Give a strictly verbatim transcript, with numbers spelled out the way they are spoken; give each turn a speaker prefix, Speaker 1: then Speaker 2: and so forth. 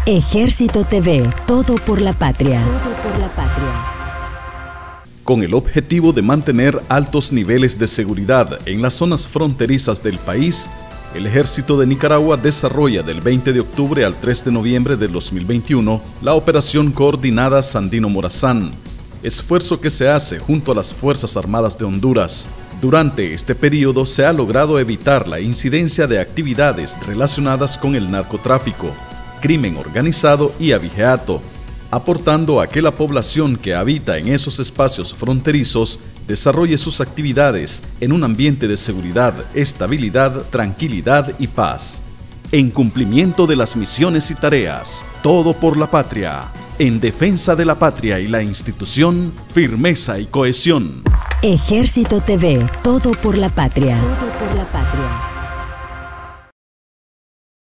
Speaker 1: Ejército T V, todo por la patria. Todo por la patria.
Speaker 2: Con el objetivo de mantener altos niveles de seguridad en las zonas fronterizas del país, el Ejército de Nicaragua desarrolla del veinte de octubre al tres de noviembre del dos mil veintiuno la Operación Coordinada Sandino Morazán, esfuerzo que se hace junto a las Fuerzas Armadas de Honduras. Durante este periodo se ha logrado evitar la incidencia de actividades relacionadas con el narcotráfico, crimen organizado y abigeato, aportando a que la población que habita en esos espacios fronterizos desarrolle sus actividades en un ambiente de seguridad, estabilidad, tranquilidad y paz. En cumplimiento de las misiones y tareas, todo por la patria. En defensa de la patria y la institución, firmeza y cohesión.
Speaker 1: Ejército T V, todo por la patria. Todo por la patria.